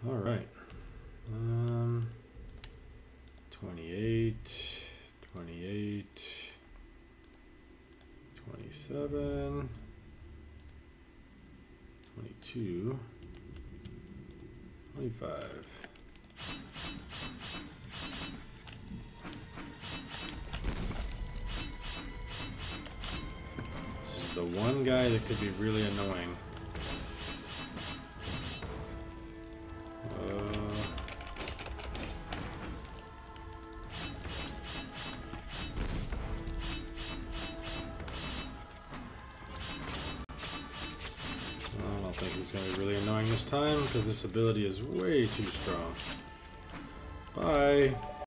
All right. 28, 28, 27, 22, 25. This is the one guy that could be really annoying. I don't think he's going to be really annoying this time because this ability is way too strong. Bye.